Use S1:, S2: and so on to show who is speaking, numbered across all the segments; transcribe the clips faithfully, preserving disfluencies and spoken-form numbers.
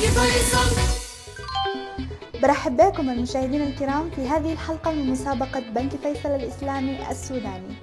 S1: برحب بكم المشاهدين الكرام في هذه الحلقة من مسابقة بنك فيصل الإسلامي السوداني.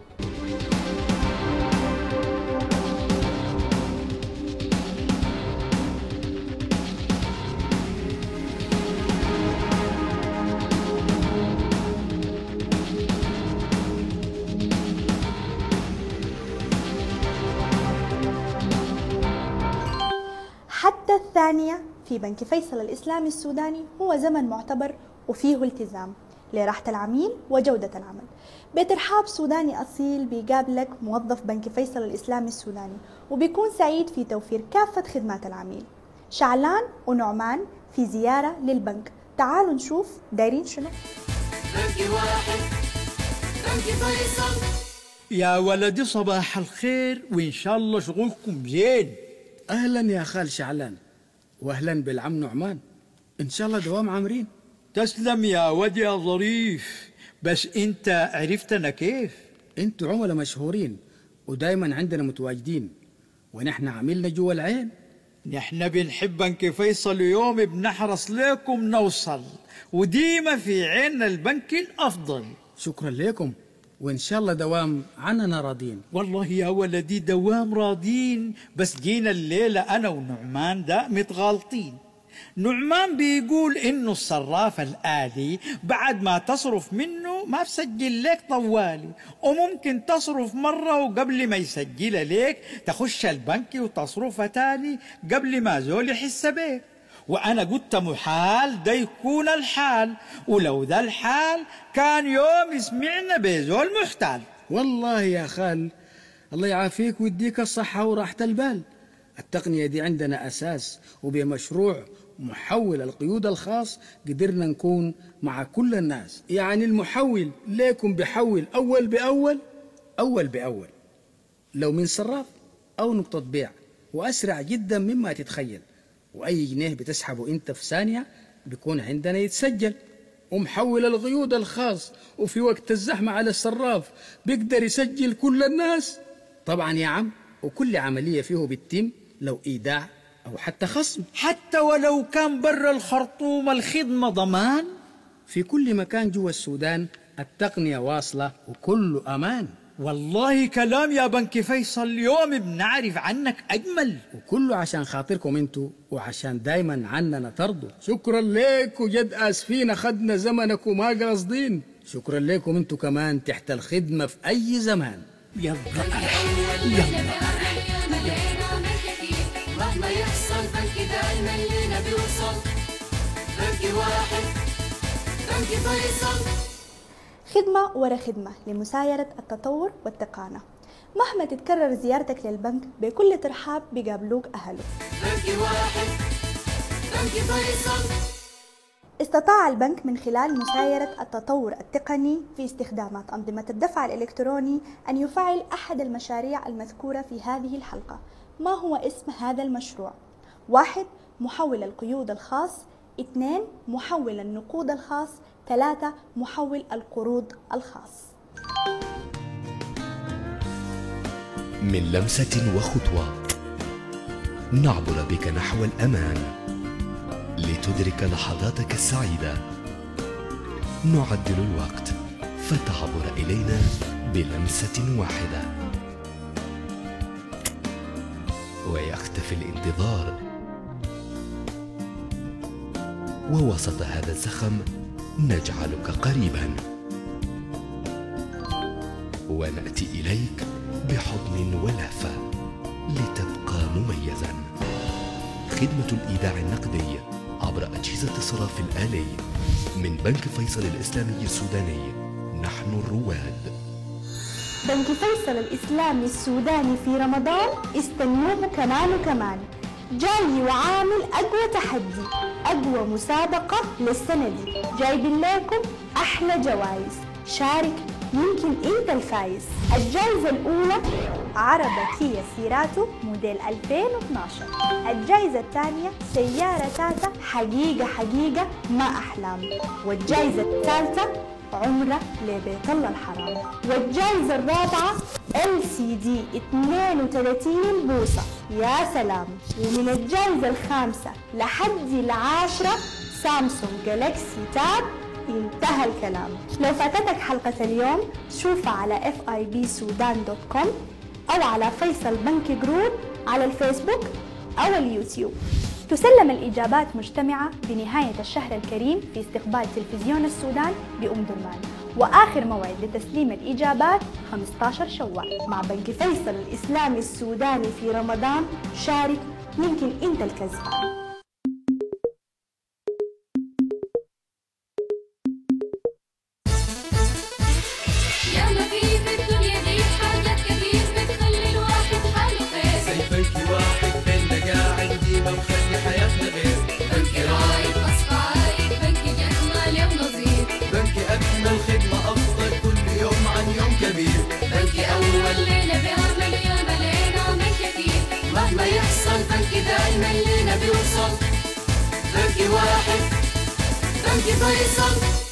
S1: حتى الثانية في بنك فيصل الإسلامي السوداني هو زمن معتبر وفيه التزام لراحة العميل وجودة العمل. بترحاب سوداني أصيل بيقابلك موظف بنك فيصل الإسلامي السوداني وبيكون سعيد في توفير كافة خدمات العميل. شعلان ونعمان في زيارة للبنك، تعالوا نشوف دايرين شنو.
S2: بنك واحد بنك فيصل.
S3: يا ولدي صباح الخير وإن شاء الله شغلكم زين.
S4: أهلا يا خال شعلان، واهلا بالعم نعمان، ان شاء الله دوام عامرين.
S3: تسلم يا ود يا ظريف، بس انت عرفتنا كيف؟
S4: انتوا عملاء مشهورين ودايما عندنا متواجدين، ونحن عملنا جوا العين.
S3: نحن بنحب بنك فيصل، يوم بنحرص لكم نوصل، وديما في عيننا البنك الافضل.
S4: شكرا لكم، وإن شاء الله دوام عننا راضين.
S3: والله يا ولدي دوام راضين، بس جينا الليلة أنا ونعمان ده متغالطين. نعمان بيقول إنه الصراف الآلي بعد ما تصرف منه ما بسجل لك طوالي، وممكن تصرف مرة وقبل ما يسجل لك تخش البنك وتصرفها تاني قبل ما زول يحس بيك. وأنا قلت محال ده يكون الحال، ولو ده الحال كان يوم يسمعنا بزول محتال.
S4: والله يا خال الله يعافيك ويديك الصحة وراحة البال. التقنية دي عندنا أساس، وبمشروع محول القيود الخاص قدرنا نكون مع كل الناس. يعني المحول ليكم بحول أول بأول أول بأول، لو من صراف أو نقطة بيع، وأسرع جدا مما تتخيل. وأي جنيه بتسحبه أنت في ثانية بيكون عندنا يتسجل، ومحول القيود الخاص، وفي وقت الزحمة على الصراف بيقدر يسجل كل الناس طبعا يا عم. وكل عملية فيه بتتم لو إيداع أو حتى خصم،
S3: حتى ولو كان برا الخرطوم الخدمة ضمان.
S4: في كل مكان جوا السودان التقنية واصلة وكله أمان.
S3: والله كلام يا بنك فيصل، اليوم بنعرف عنك أجمل،
S4: وكله عشان خاطركم انتوا وعشان دايما عننا ترضوا. شكرا لك، وجد آسفين أخذنا زمنك وما قاصدين. شكرا لكم انتوا كمان، تحت الخدمة في أي زمان.
S3: يلا يلا
S2: مهما يحصل بنك دايما لينا بيوصل. بنك واحد بنك فيصل.
S1: خدمة ورا خدمة لمسايرة التطور والتقانة. مهما تتكرر زيارتك للبنك بكل ترحاب بيقابلوك أهله.
S2: بنك واحد بنك فيصل.
S1: استطاع البنك من خلال مسايرة التطور التقني في استخدامات أنظمة الدفع الإلكتروني أن يفعل أحد المشاريع المذكورة في هذه الحلقة. ما هو اسم هذا المشروع؟ واحد محول القيود الخاص، اثنين محول النقود الخاص، ثلاثة محول القروض الخاص.
S5: من لمسة وخطوة نعبر بك نحو الأمان لتدرك لحظاتك السعيدة. نعدل الوقت فتعبر إلينا بلمسة واحدة، ويختفي الانتظار. ووسط هذا الزخم نجعلك قريبا، ونأتي إليك بحضن ولهفة لتبقى مميزا. خدمة الإيداع النقدي عبر أجهزة الصراف الآلي من بنك فيصل الإسلامي السوداني، نحن الرواد.
S1: بنك فيصل الإسلامي السوداني في رمضان استنوه كمان وكمان، جاي وعامل أقوى تحدي، أقوى مسابقة للسنة دي، جايبين لكم أحلى جوائز. شارك يمكن أنت الفايز. الجائزة الأولى عربة كيا سيراتو موديل ألفين واثناشر. الجائزة الثانية سيارة تاتا حقيقة حقيقة ما أحلام. والجائزة الثالثة عمرة لبيت الله الحرام. والجائزة الرابعة إل سي دي اثنين وثلاثين بوصة، يا سلام. ومن الجائزة الخامسة لحد العاشرة سامسونج جالاكسي تاب. انتهى الكلام. لو فاتتك حلقة اليوم شوفها على اف اي بي سودان دوت كوم أو على فيصل بنك جروب على الفيسبوك أو اليوتيوب. تسلم الإجابات مجتمعة بنهاية الشهر الكريم في استقبال تلفزيون السودان بأم درمان، وآخر موعد لتسليم الإجابات خمسة عشر شوال. مع بنك فيصل الإسلامي السوداني في رمضان، شارك يمكن أنت الكسبان.
S2: دايما لينا بيوصل. بنك واحد بنك فيصل.